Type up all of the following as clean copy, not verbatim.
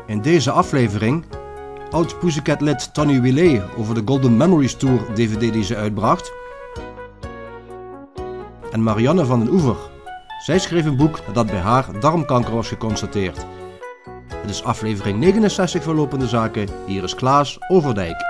In deze aflevering oud Pussycat-lid Tony Willet over de Golden Memories Tour DVD die ze uitbracht. En Marianne van den Oever. Zij schreef een boek nadat bij haar darmkanker was geconstateerd. Het is aflevering 69 van Lopende Zaken. Hier is Klaas Overdijk.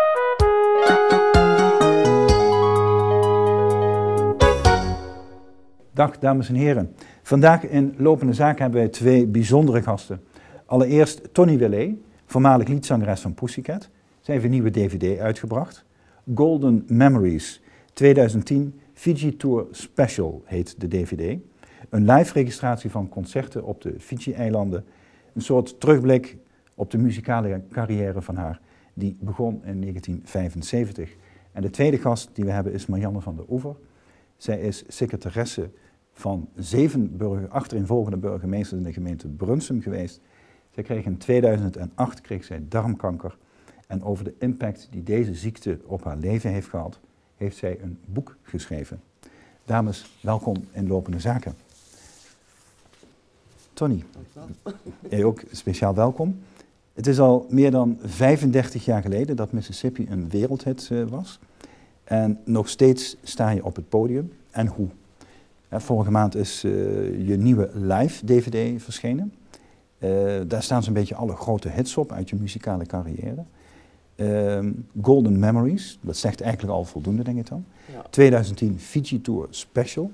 Dag dames en heren. Vandaag in Lopende Zaken hebben wij twee bijzondere gasten. Allereerst Tony Willet, voormalig liedzangeres van Pussycat. Zij heeft een nieuwe DVD uitgebracht. Golden Memories 2010 Fiji Tour Special heet de DVD. Een live registratie van concerten op de Fiji-eilanden. Een soort terugblik op de muzikale carrière van haar. Die begon in 1975. En de tweede gast die we hebben is Marianne van den Oever. Zij is secretaresse van 7 achtereenvolgende burgemeesters in de gemeente Brunsum geweest. Zij kreeg in 2008 darmkanker. En over de impact die deze ziekte op haar leven heeft gehad, heeft zij een boek geschreven. Dames, welkom in Lopende Zaken. Tony, jij ook speciaal welkom. Het is al meer dan 35 jaar geleden dat Mississippi een wereldhit was. En nog steeds sta je op het podium. En hoe? Vorige maand is je nieuwe live DVD verschenen. Daar staan zo'n beetje alle grote hits op uit je muzikale carrière. Golden Memories, dat zegt eigenlijk al voldoende, denk ik dan. Ja. 2010 Fiji Tour Special.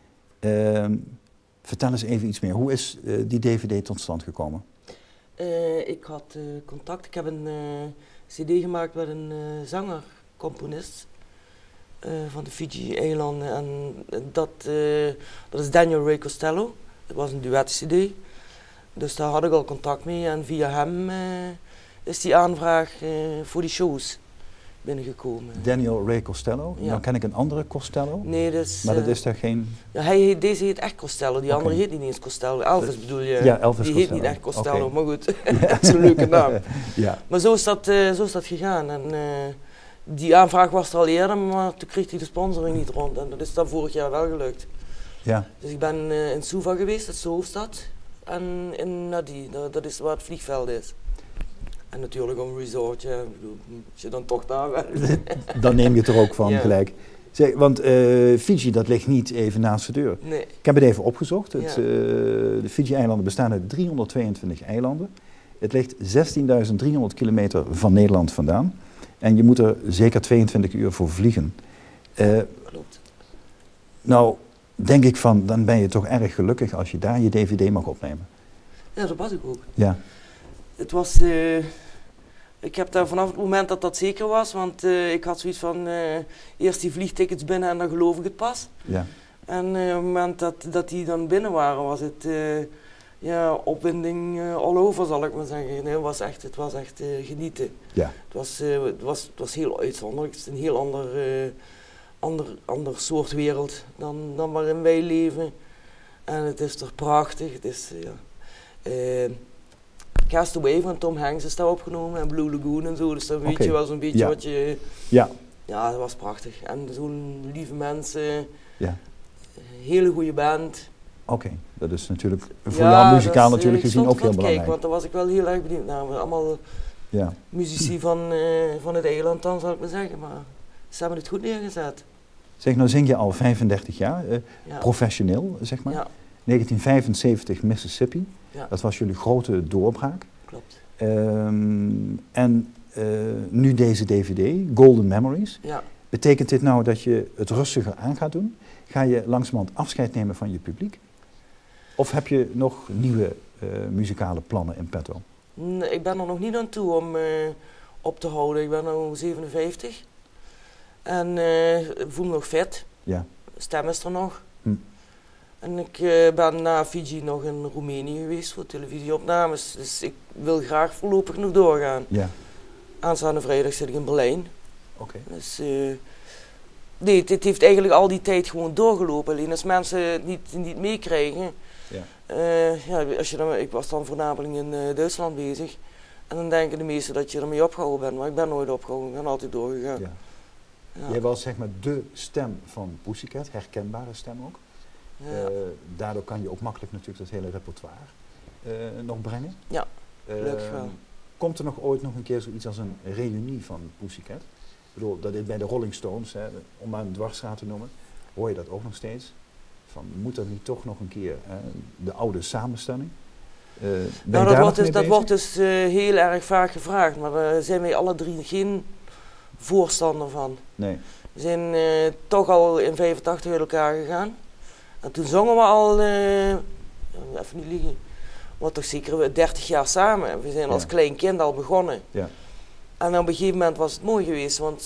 Vertel eens even iets meer. Hoe is die DVD tot stand gekomen? Ik had contact. Ik heb een CD gemaakt met een zanger-componist van de Fiji-eilanden. En dat is Daniel Ray Costello. Het was een duet-CD. Dus daar had ik al contact mee. En via hem is die aanvraag voor die shows binnengekomen. Daniel Ray Costello? Ja. Dan ken ik een andere Costello. Nee, dus, maar dat is daar geen... Ja, deze heet echt Costello, die andere heet niet eens Costello. Elvis bedoel je? Ja, Elvis die Costello. heet niet echt Costello, maar goed, dat is een leuke naam. Ja. Maar zo is dat gegaan. En die aanvraag was er al eerder, maar toen kreeg hij de sponsoring niet rond. En dat is dan vorig jaar wel gelukt. Ja. Dus ik ben in Suva geweest, dat is de hoofdstad. En in Nadi, dat is waar het vliegveld is. En natuurlijk een resortje, als je dan toch daar bent. Dan neem je het er ook van gelijk. Zeg, want Fiji, dat ligt niet even naast de deur. Nee. Ik heb het even opgezocht. De Fiji-eilanden bestaan uit 322 eilanden. Het ligt 16.300 kilometer van Nederland vandaan. En je moet er zeker 22 uur voor vliegen. Klopt. Nou, denk ik van, dan ben je toch erg gelukkig als je daar je DVD mag opnemen. Ja, dat was ik ook. Ja. Het was, ik heb daar vanaf het moment dat zeker was, want ik had zoiets van eerst die vliegtickets binnen en dan geloof ik het pas. Ja. En op het moment dat die dan binnen waren, was het opwinding all over, zal ik maar zeggen. Nee, het was echt genieten. Ja. Het was heel uitzonderlijk. Het is een heel ander soort wereld dan waarin wij leven. En het is toch prachtig. Het is, Castaway van Tom Hanks is daar opgenomen en Blue Lagoon en zo. Dus dan weet je wel zo'n beetje wat je... Ja. Ja, dat was prachtig. En zo'n lieve mensen. Ja. Hele goede band. Oké, dat is natuurlijk voor jou muzikaal natuurlijk gezien ook heel belangrijk. Kijk, want daar was ik wel heel erg benieuwd naar. Allemaal muzici van het eiland dan, zal ik maar zeggen. Maar ze hebben het goed neergezet. Zeg, nou zing je al 35 jaar, professioneel, zeg maar. Ja. 1975 Mississippi, dat was jullie grote doorbraak. Klopt. En nu deze DVD, Golden Memories. Ja. Betekent dit nou dat je het rustiger aan gaat doen? Ga je langzamerhand afscheid nemen van je publiek? Of heb je nog nieuwe muzikale plannen in petto? Nee, ik ben er nog niet aan toe om op te houden. Ik ben nu 57. En ik voel me nog fit. Ja. Stem is er nog. En ik ben na Fiji nog in Roemenië geweest voor televisieopnames. Dus ik wil graag voorlopig nog doorgaan. Ja. Aanstaande vrijdag zit ik in Berlijn. Oké. Dus nee, het heeft eigenlijk al die tijd gewoon doorgelopen. Alleen als mensen het niet meekrijgen. Ja. Als je dan, ik was dan voornamelijk in Duitsland bezig. En dan denken de meesten dat je ermee opgehouden bent. Maar ik ben nooit opgehouden, ik ben altijd doorgegaan. Ja. Ja. Jij was zeg maar de stem van Pussycat, herkenbare stem ook. Ja. Daardoor kan je ook makkelijk natuurlijk dat hele repertoire nog brengen. Ja. Gelukkig wel. Komt er ooit nog een keer zoiets als een reunie van Pussycat? Ik bedoel, dat is bij de Rolling Stones, hè, om maar een dwarsstraat te noemen, hoor je dat ook nog steeds? Van, moet er niet toch nog een keer de oude samenstelling? Nou, dat wordt dus heel erg vaak gevraagd, maar daar zijn wij alle drie geen voorstander van. Nee. We zijn toch al in 85 uit elkaar gegaan. En toen zongen we al, even niet liegen, wat toch zeker 30 jaar samen. We zijn als klein kind al begonnen. Ja. En op een gegeven moment was het mooi geweest, want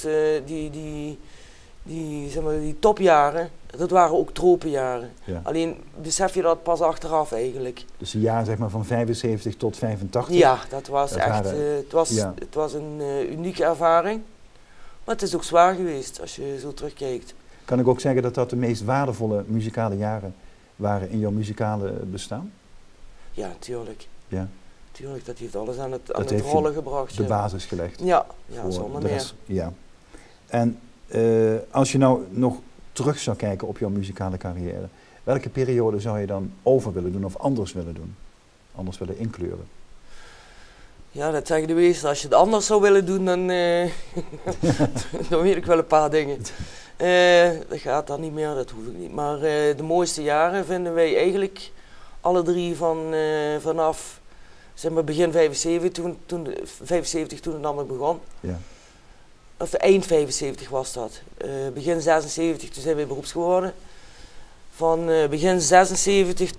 zeg maar, die topjaren, dat waren ook tropenjaren. Ja. Alleen besef je dat pas achteraf eigenlijk. Dus de jaren zeg maar van 75 tot 85? Ja, dat was echt, het was een unieke ervaring. Maar het is ook zwaar geweest als je zo terugkijkt. Kan ik ook zeggen dat dat de meest waardevolle muzikale jaren waren in jouw muzikale bestaan? Ja, tuurlijk. Ja. Tuurlijk, dat heeft alles aan het rollen gebracht. De basis gelegd. Ja, zonder meer. Ja. En als je nou nog terug zou kijken op jouw muzikale carrière, welke periode zou je dan over willen doen of anders willen doen? Anders willen inkleuren? Ja, dat zeggen de meesten. Als je het anders zou willen doen, dan, dan weet ik wel een paar dingen. Dat gaat dan niet meer, dat hoef ik niet. Maar de mooiste jaren vinden wij eigenlijk alle drie vanaf zeg maar begin 75, toen het allemaal begon. Ja. Of eind 75 was dat. Begin 76, toen zijn we beroeps geworden. Van begin 76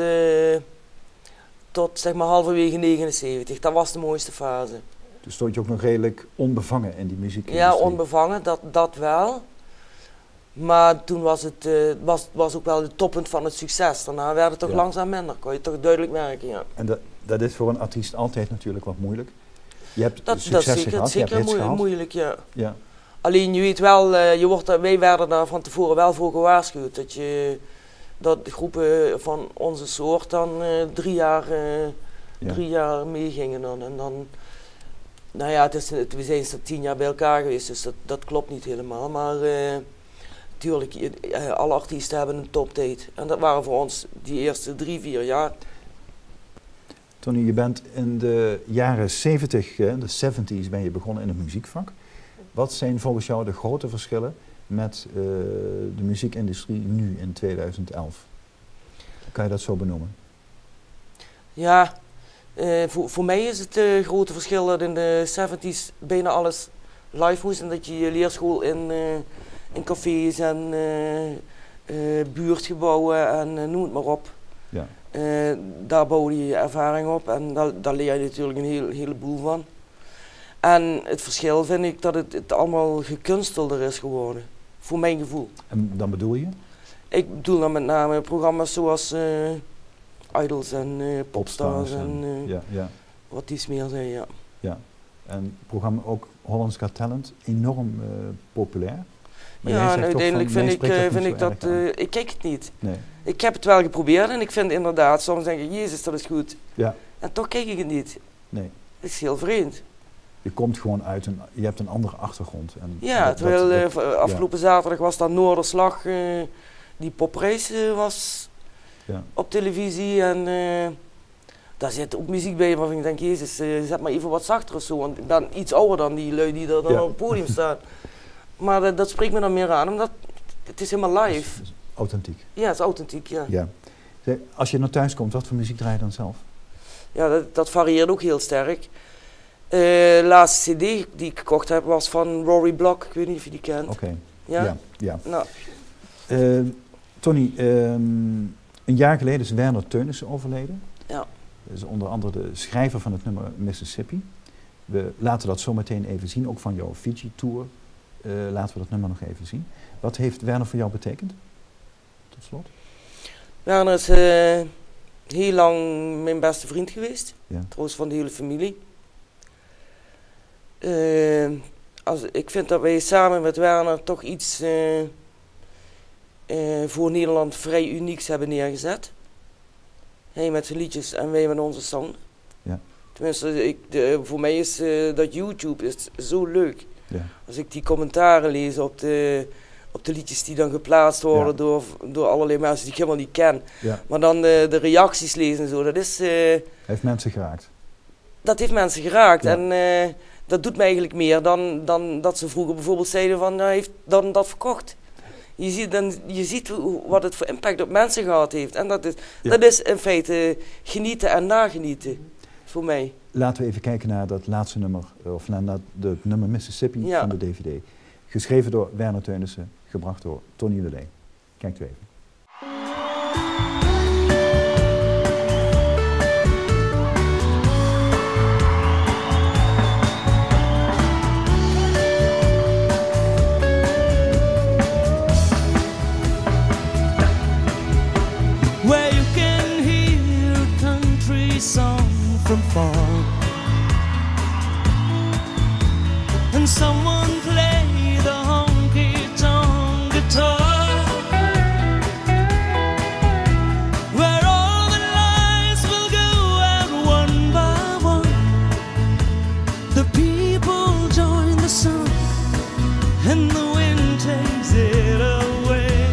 tot zeg maar halverwege 79. Dat was de mooiste fase. Dus stond je ook nog redelijk onbevangen in die muziek? Ja, onbevangen, dat wel. Maar toen was het was ook wel het toppunt van het succes. Daarna werd het toch langzaam minder, kon je toch duidelijk merken. Ja. En dat is voor een artiest altijd natuurlijk wat moeilijk. Je hebt succes gehad, dat je hebt hits gehad. Moeilijk, ja. Alleen je weet wel, wij werden daar van tevoren wel voor gewaarschuwd. Dat de groepen van onze soort dan 3 jaar meegingen dan. En dan, nou ja, we zijn 10 jaar bij elkaar geweest, dus dat klopt niet helemaal. Maar natuurlijk, alle artiesten hebben een toptijd. En dat waren voor ons die eerste 3-4 jaar. Tony, je bent in de jaren 70, de 70's ben je begonnen in het muziekvak. Wat zijn volgens jou de grote verschillen met de muziekindustrie nu in 2011? Kan je dat zo benoemen? Ja, voor mij is het grote verschil dat in de 70's bijna alles live moest. En dat je je leerschool in cafés en buurtgebouwen en noem het maar op. Ja. Daar bouwde je ervaring op en daar leer je natuurlijk een heleboel van. En het verschil vind ik dat het allemaal gekunstelder is geworden, voor mijn gevoel. En dan bedoel je? Ik bedoel dan met name programma's zoals Idols en Popstars en wat iets meer zijn, ja. Ja, en programma ook Holland's Got Talent, enorm populair. Maar ja, en uiteindelijk vind ik dat, ik kijk het niet. Nee. Ik heb het wel geprobeerd en ik vind inderdaad, soms denk ik, jezus, dat is goed. Ja. En toch kijk ik het niet. Nee. Het is heel vreemd. Je komt gewoon uit je hebt een andere achtergrond. En ja, terwijl afgelopen zaterdag was dat Noorderslag, die poprace was op televisie en daar zit ook muziek bij waarvan ik denk, jezus, zet maar even wat zachter of zo, want ik ben iets ouder dan die lui die er dan op het podium staan. Maar dat spreekt me dan meer aan, omdat het is helemaal live. Is authentiek. Ja, het is authentiek, ja. Als je naar thuis komt, wat voor muziek draai je dan zelf? Ja, dat varieert ook heel sterk. De laatste cd die ik gekocht heb was van Rory Block, ik weet niet of je die kent. Oké. Ja? Ja. Nou. Tony, een jaar geleden is Werner Teunissen overleden. Ja. Dat is onder andere de schrijver van het nummer Mississippi. We laten dat zo meteen even zien, ook van jouw Fiji-tour. Laten we dat nummer nog even zien. Wat heeft Werner voor jou betekend? Tot slot. Werner is heel lang mijn beste vriend geweest. Ja. Trouwens van de hele familie. Ik vind dat wij samen met Werner toch iets voor Nederland vrij unieks hebben neergezet. Hij met zijn liedjes en wij met onze zang. Ja. Tenminste, voor mij is dat YouTube is zo leuk. Ja. Als ik die commentaren lees op de liedjes die dan geplaatst worden door allerlei mensen die ik helemaal niet ken. Ja. Maar dan de reacties lezen en zo, dat is... heeft mensen geraakt? dat heeft mensen geraakt. Ja. En dat doet me eigenlijk meer dan dat ze vroeger bijvoorbeeld zeiden van, hij heeft dan dat verkocht. Je ziet wat het voor impact op mensen gehad heeft. En dat is in feite genieten en nagenieten voor mij. Laten we even kijken naar dat laatste nummer, of naar het nummer Mississippi van de DVD. Geschreven door Werner Teunissen, gebracht door Tony Willet. Kijkt u even. Where you can hear a country song from far, and someone play the honky-tonk guitar, where all the lights will go out one by one, the people join the sun, and the wind takes it away,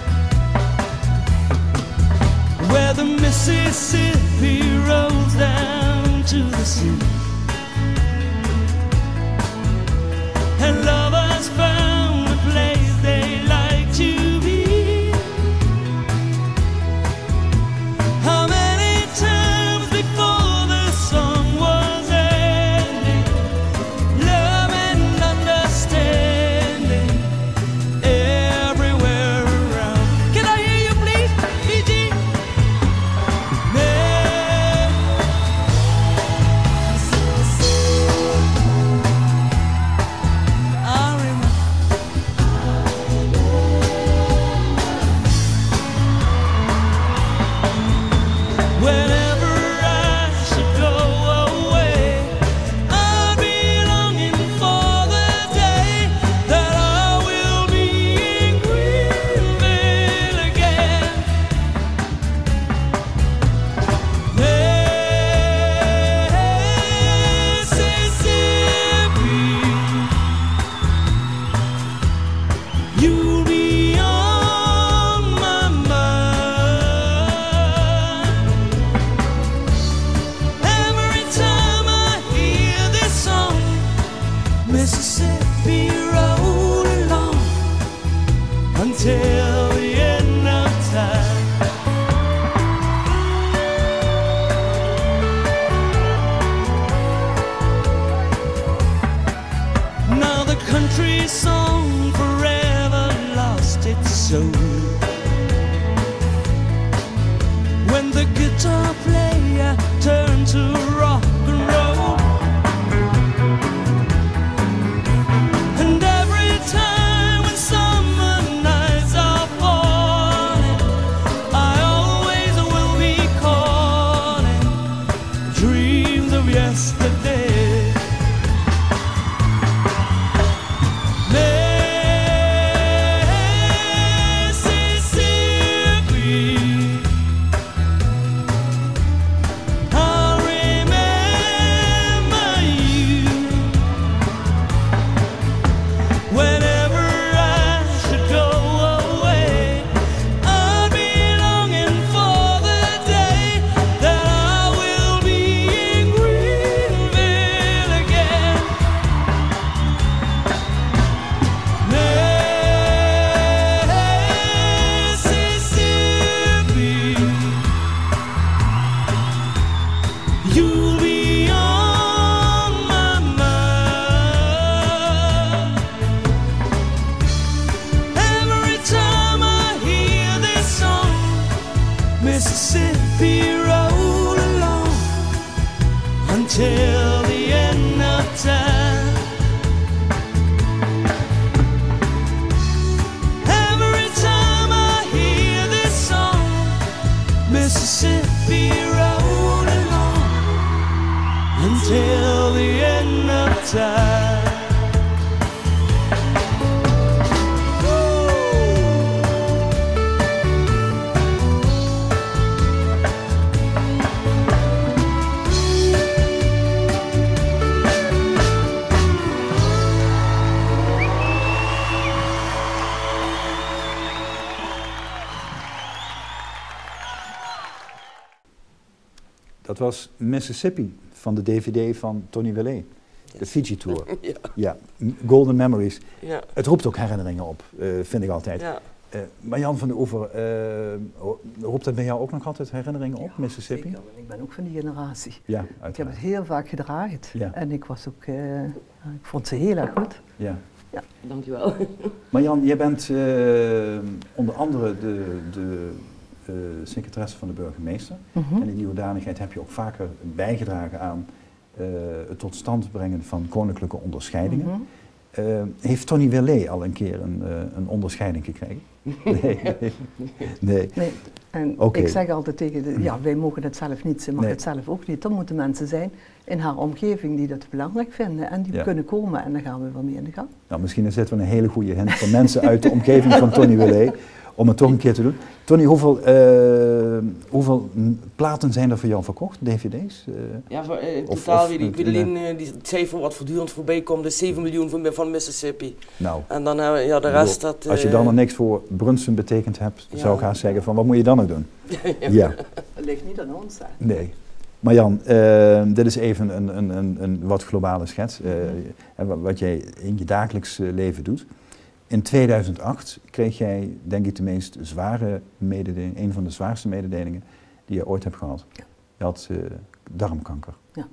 where the Mississippi rolls down to the sea, and lovers found a place they like to be. How many times before the song was ending, love and understanding everywhere around. Can I hear you please, PG? Whenever I should go away, I'll be longing for the day that I will be in Greenville again. Mississippi, you'll be on my mind. Every time I hear this song, Mississippi roll along until the end of time. Now the country song forever lost its soul, when the guitar player turned to rock and roll, and every time when summer nights are falling, I always will be calling dreams of yesterday. Mississippi, I'll remember you whenever I should go away. I'll be longing for the day that I will be in Greenville again. Mississippi, you'll be on my mind. Every time I hear this song, Mississippi roll along until the end of time. Every time I hear this song, Mississippi roll along until the end of time. Dat was Mississippi van de DVD van Tony Willet. De Fiji Tour. Ja. Ja, Golden Memories. Ja. Het roept ook herinneringen op, vind ik altijd. Ja. Marjan van de Oever, roept dat bij jou ook nog altijd herinneringen op, Mississippi? Zeker, want ik ben ook van die generatie. Ja, Ik heb uiteraard. het heel vaak gedraaid. Ja. En ik was ook, ik vond ze heel erg goed. Ja. Dankjewel. Marjan, jij bent onder andere de secretaresse van de burgemeester. Mhm. En in die hoedanigheid heb je ook vaker bijgedragen aan het tot stand brengen van koninklijke onderscheidingen. Mhm. Heeft Tony Willet al een keer een onderscheiding gekregen? Nee. Nee. Nee. En Oké. ik zeg altijd tegen ja, wij mogen het zelf niet, ze mag Nee. het zelf ook niet. Er moeten mensen zijn in haar omgeving die dat belangrijk vinden en die kunnen komen en dan gaan we wel mee in de gang. Nou, misschien is dit wel een hele goede hint voor mensen uit de omgeving van Tony Willet, om het toch een keer te doen. Tony, hoeveel platen zijn er voor jou verkocht, dvd's? Ja, in Of- totaal of weet ik het- alleen die cijfer wat voortdurend voorbij komt, is 7 miljoen van Mississippi. Nou, En dan hebben we, ja, de rest dat... als je dan nog niks voor Brunson betekend hebt, Ja. zou ik haast zeggen van wat moet je dan nog doen? Ja, Het ligt niet aan ons. Hè. nee. Marjan, dit is even een wat globale schets, wat jij in je dagelijks leven doet. In 2008 kreeg jij, denk ik, de meest zware mededeling, een van de zwaarste mededelingen die je ooit hebt gehad. Ja. Je had darmkanker. Ja.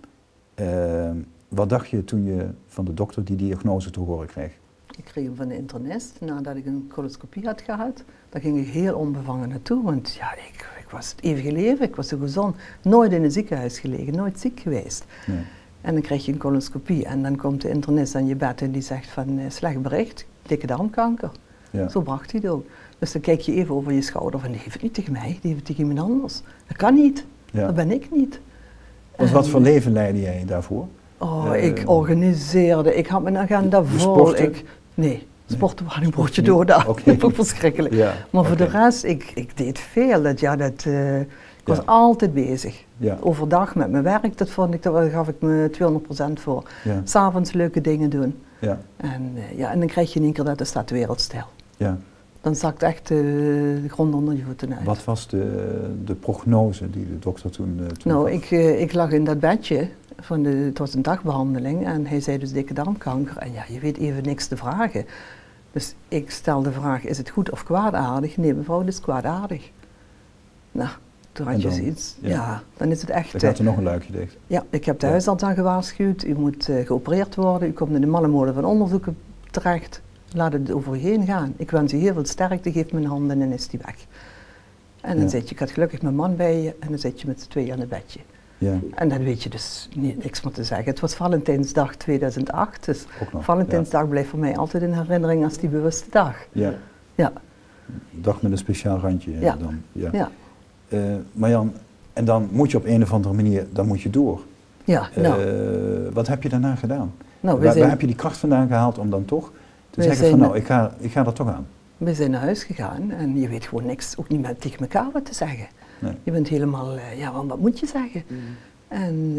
Wat dacht je toen je van de dokter die diagnose te horen kreeg? Ik kreeg hem van de internist nadat ik een coloscopie had gehad. Daar ging ik heel onbevangen naartoe, want ja, ik was het eeuwige leven, ik was zo gezond. Nooit in een ziekenhuis gelegen, nooit ziek geweest. Nee. En dan krijg je een coloscopie en dan komt de internist aan je bed en die zegt van slecht bericht, dikke darmkanker. Ja. Zo bracht hij het ook. Dus dan kijk je even over je schouder van die heeft het niet tegen mij, die heeft het tegen iemand anders. Dat kan niet, Ja. dat ben ik niet. Dus wat En- voor leven leidde jij daarvoor? Oh, ik organiseerde, ik had mijn agenda vol. sporten? Nee, sporten waren een broodje door daar. Oké. Dat vond ik verschrikkelijk. Ja, Maar voor oké. de rest, ik deed veel. Ik was Ja. altijd bezig. Ja, Overdag met mijn werk, daar gaf ik me 200% voor. ja, 's Avonds leuke dingen doen. ja, En, en dan krijg je in één keer dat er staat de wereld stil. ja. Dan zakt echt de grond onder je voeten uit. Wat was de prognose die de dokter toen Nou, gaf? ik lag in dat bedje, het was een dagbehandeling en hij zei dus dikke darmkanker. En ja, je weet even niks te vragen. Dus ik stel de vraag, is het goed of kwaadaardig? Nee mevrouw, het is kwaadaardig. Nou, toen had En je dan? zoiets, Ja. ja, dan is het echt... Dan gaat er nog een luikje dicht. ja, ik heb de Ja. huisarts aan gewaarschuwd, u moet geopereerd worden, u komt in de mallenmolen van onderzoeken terecht. Laat het over u heen gaan. Ik wens u heel veel sterkte, geef me een hand en dan is die weg. En dan Ja. zit je, ik had gelukkig mijn man bij je en dan zit je met z'n tweeën aan het bedje. Ja, En dan weet je dus niks meer te zeggen. Het was Valentijnsdag 2008, dus ook nog. Valentijnsdag blijft voor mij altijd in herinnering als die bewuste dag. Ja. Ja. Dag met een speciaal randje Ja. dan. Ja. Ja, Marjan, en dan moet je op een of andere manier, dan moet je door. ja nou, Wat heb je daarna gedaan? nou Waar we, heb je die kracht vandaan gehaald om dan toch te We zeggen van zijn- nou, ik ga er toch aan? zijn naar huis gegaan en je weet gewoon niks, ook niet meer tegen elkaar wat te zeggen. Nee. Je bent helemaal, wat moet je zeggen? En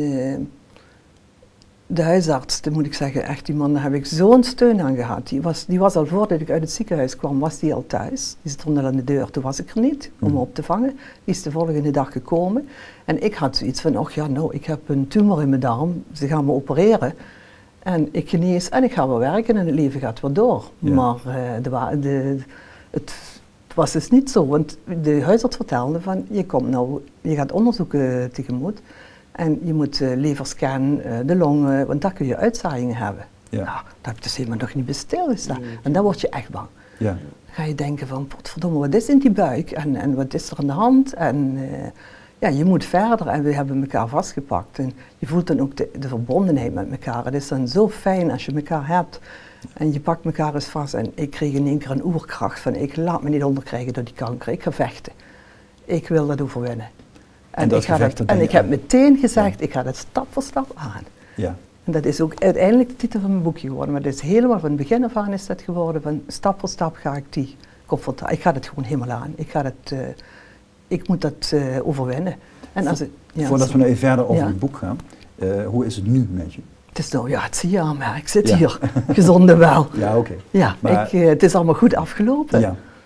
de huisarts, dat moet ik zeggen, echt die man, daar heb ik zo'n steun aan gehad. Die was al voordat ik uit het ziekenhuis kwam, was die al thuis. Die stond al aan de deur, toen was ik er niet om me op te vangen. Die is de volgende dag gekomen. En ik had zoiets van, ik heb een tumor in mijn darm, ze gaan me opereren. En ik genees en ik ga weer werken en het leven gaat weer door. Ja. Maar het was dus niet zo, want de huisarts vertelde van, je gaat onderzoeken tegemoet. En je moet leverscan, de longen, want daar kun je uitzaaiingen hebben. Ja. Nou, daar heb ik dus helemaal nog niet bij stilgestaan. En dan word je echt bang. Ja. Dan ga je denken van, potverdomme, wat is in die buik? En wat is er aan de hand? En je moet verder en we hebben elkaar vastgepakt. En je voelt dan ook de verbondenheid met elkaar. Het is dan zo fijn als je elkaar hebt. En je pakt elkaar eens vast. En ik kreeg in één keer een oerkracht van, ik laat me niet onderkrijgen door die kanker. Ik ga vechten. Ik wil dat overwinnen. En dat gevecht, dat ben je ik heb aan. meteen gezegd, ik ga dat stap voor stap aan. Ja. En dat is ook uiteindelijk de titel van mijn boekje geworden. Maar dat is helemaal van het begin af aan is dat geworden. Van stap voor stap ga ik die confrontatie. Ik ga het gewoon helemaal aan. Ik moet dat overwinnen. En als Voordat we nog even verder over Ja. het boek gaan, hoe is het nu met je? Het is nou, het zie je aan mij. Ik zit Ja. hier, gezond en wel. Ja, oké. Ja, Maar- het is allemaal goed afgelopen. Ja.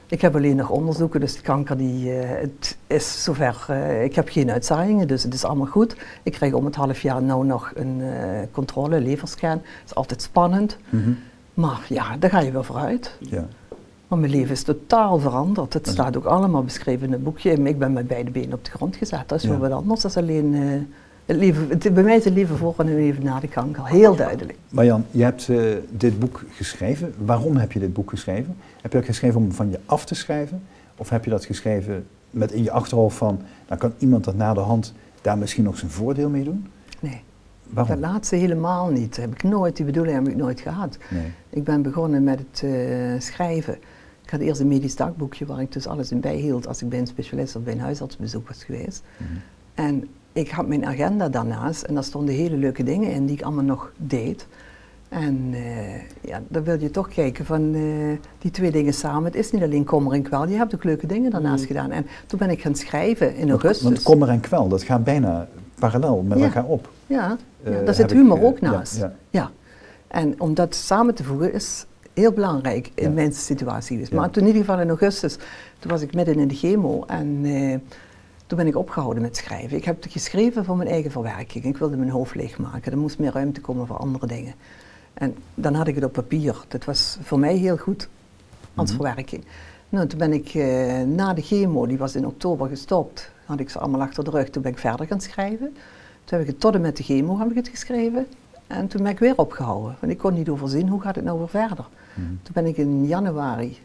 Ik heb alleen nog onderzoeken, dus de kanker het is zover, ik heb geen uitzaaiingen, dus het is allemaal goed. Ik krijg om het half jaar nou nog een controle, leverscan. Het is altijd spannend, maar ja, daar ga je wel vooruit. Ja. Maar mijn leven is totaal veranderd. Het staat ook allemaal beschreven in het boekje. Ik ben met beide benen op de grond gezet. Dat is wel wat anders. Dat is alleen het leven. Bij mij is het leven voor en het leven na de kanker. Heel duidelijk. Marjan, je hebt dit boek geschreven. Waarom heb je dit boek geschreven? Heb je dat geschreven om van je af te schrijven? Of heb je dat geschreven met in je achterhoofd van, nou kan iemand dat na de hand daar misschien nog zijn voordeel mee doen? Nee. Waarom? Dat laatste helemaal niet. Die bedoeling heb ik nooit gehad. Nee. Ik ben begonnen met het schrijven. Ik had eerst een medisch dagboekje waar ik dus alles in bijhield als ik bij een specialist of bij een huisartsbezoek was geweest. En ik had mijn agenda daarnaast en daar stonden hele leuke dingen in die ik allemaal nog deed. En ja, dan wil je toch kijken van die twee dingen samen. Het is niet alleen kommer en kwel, je hebt ook leuke dingen daarnaast gedaan. En toen ben ik gaan schrijven in augustus. Want kommer en kwel, dat gaat bijna parallel met elkaar op. Ja, daar zit humor ook naast. Ja. En om dat samen te voegen is heel belangrijk in mijn situatie geweest. Maar toen in ieder geval in augustus, toen was ik midden in de chemo en toen ben ik opgehouden met schrijven. Ik heb het geschreven voor mijn eigen verwerking. Ik wilde mijn hoofd leegmaken. Er moest meer ruimte komen voor andere dingen. En dan had ik het op papier. Dat was voor mij heel goed als verwerking. Nou, toen ben ik na de chemo, die was in oktober gestopt, had ik ze allemaal achter de rug. Toen ben ik verder gaan schrijven. Toen heb ik het tot en met de chemo heb ik het geschreven. En toen ben ik weer opgehouden, want ik kon niet overzien hoe gaat het nou weer verder. Toen ben ik in januari,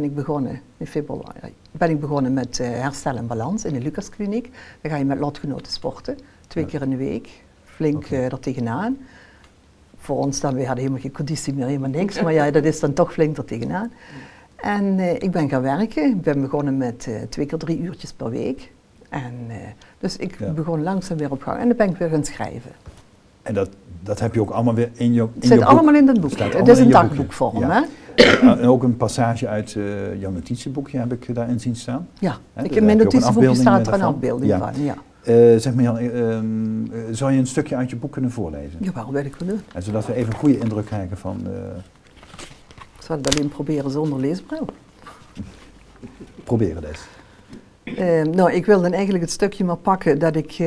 in februari, ben ik begonnen met herstel en balans in de Lucaskliniek. Dan ga je met lotgenoten sporten, 2 keer in de week, flink er tegenaan. Voor ons dan, we hadden helemaal geen conditie meer, helemaal niks, maar ja, dat is dan toch flink er tegenaan. En ik ben gaan werken, ik ben begonnen met 2 keer 3 uurtjes per week. En dus ik begon langzaam weer op gang en dan ben ik weer gaan schrijven. En dat heb je ook allemaal weer in je boek? Het zit allemaal in het boek. Het is een dagboekvorm, hè? En ook een passage uit jouw notitieboekje heb ik daarin zien staan. Ja, in mijn notitieboekje staat er een afbeelding van. Ja. Zeg maar Jan, zou je een stukje uit je boek kunnen voorlezen? Jawel, wil ik wel doen. En zodat we even een goede indruk krijgen van... Ik zal het alleen proberen zonder leesbril. Proberen dus. Nou, ik wil dan eigenlijk het stukje maar pakken dat ik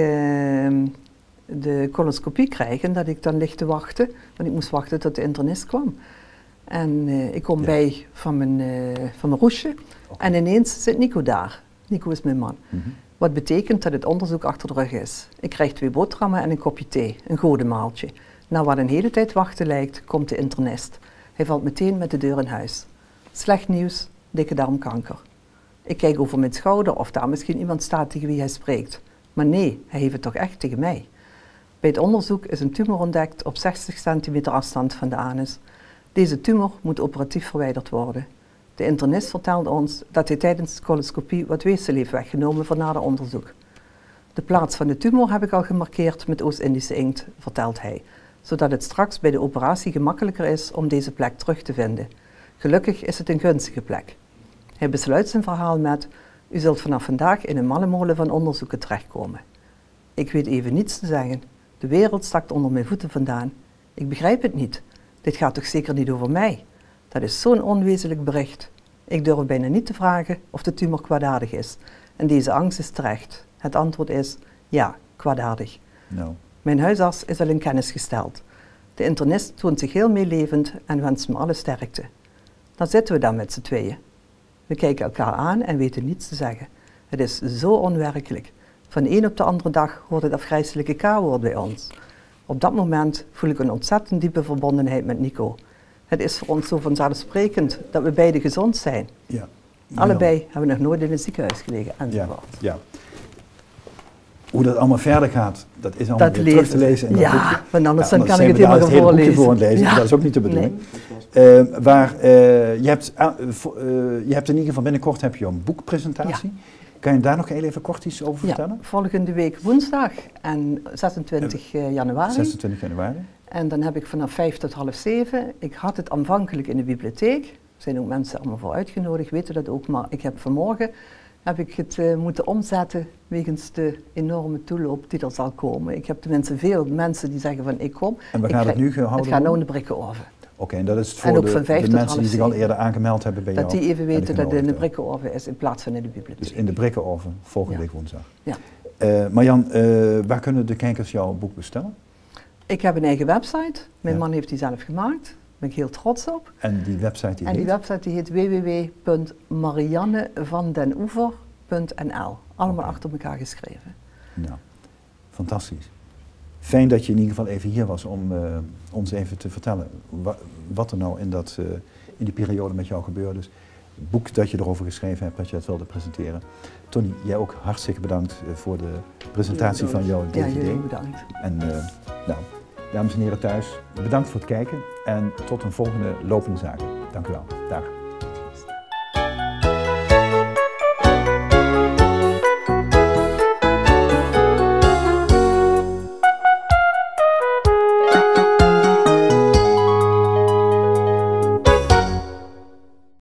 de colonoscopie krijg en dat ik dan lig te wachten. Want ik moest wachten tot de internist kwam. En ik kom bij van mijn roesje en ineens zit Nico daar. Nico is mijn man. Wat betekent dat het onderzoek achter de rug is. Ik krijg 2 boterhammen en een kopje thee, een godemaaltje. Na wat een hele tijd wachten lijkt, komt de internist. Hij valt meteen met de deur in huis. Slecht nieuws, dikke darmkanker. Ik kijk over mijn schouder of daar misschien iemand staat tegen wie hij spreekt. Maar nee, hij heeft het toch echt tegen mij. Bij het onderzoek is een tumor ontdekt op 60 centimeter afstand van de anus. Deze tumor moet operatief verwijderd worden. De internist vertelde ons dat hij tijdens de coloscopie wat weefsel heeft weggenomen voor nader onderzoek. De plaats van de tumor heb ik al gemarkeerd met Oost-Indische inkt, vertelt hij, zodat het straks bij de operatie gemakkelijker is om deze plek terug te vinden. Gelukkig is het een gunstige plek. Hij besluit zijn verhaal met: u zult vanaf vandaag in een malle molen van onderzoeken terechtkomen. Ik weet even niets te zeggen. De wereld stakt onder mijn voeten vandaan. Ik begrijp het niet. Dit gaat toch zeker niet over mij? Dat is zo'n onwezenlijk bericht. Ik durf bijna niet te vragen of de tumor kwaadaardig is. En deze angst is terecht. Het antwoord is ja, kwaadaardig. No. Mijn huisarts is al in kennis gesteld. De internist toont zich heel meelevend en wenst me alle sterkte. Dan zitten we dan met z'n tweeën. We kijken elkaar aan en weten niets te zeggen. Het is zo onwerkelijk. Van de een op de andere dag hoort het afgrijselijke K-woord bij ons. Op dat moment voel ik een ontzettend diepe verbondenheid met Nico. Het is voor ons zo vanzelfsprekend dat we beide gezond zijn. Ja. Allebei hebben we nog nooit in een ziekenhuis gelegen enzovoort. Ja. Hoe dat allemaal verder gaat, dat is allemaal weer terug te lezen. In dat boekje. Want anders dan kan ik het helemaal voorlezen. Dat is ook niet de bedoeling. Nee. Je hebt in ieder geval binnenkort heb je een boekpresentatie. Ja. Kan je daar nog heel even kort iets over vertellen? Ja, volgende week woensdag en 26 januari. 26 januari. En dan heb ik vanaf 5 tot half 7. Ik had het aanvankelijk in de bibliotheek. Er zijn ook mensen allemaal voor uitgenodigd, weten dat ook. Maar ik heb vanmorgen het moeten omzetten wegens de enorme toeloop die er zal komen. Ik heb tenminste veel mensen die zeggen van ik kom. En waar gaat het nu gehouden worden? Het gaat nou in de Brikkenoven. Oké, en dat is het En voor ook van 5 de tot mensen die zich al 6:30. eerder aangemeld hebben bij jou. Dat die even en de weten dat het in de genodigden. Brikkenoven is in plaats van in de bibliotheek. Dus in de Brikkenoven, volgende Ja. week woensdag. Ja. Marjan, waar kunnen de kijkers jouw boek bestellen? Ik heb een eigen website. Mijn Ja. man heeft die zelf gemaakt. Daar ben ik heel trots op. En die website die En die heet? website die heet www.mariannevandenoever.nl. Allemaal achter elkaar geschreven. Nou, fantastisch. Fijn dat je in ieder geval even hier was om ons even te vertellen wat er nou in die periode met jou gebeurde. Dus het boek dat je erover geschreven hebt, dat je het wilde presenteren. Tony, jij ook hartstikke bedankt voor de presentatie van jouw DVD. Ja, jullie bedankt. En nou, dames en heren thuis, bedankt voor het kijken en tot een volgende Lopende Zaken. Dank u wel. Dag.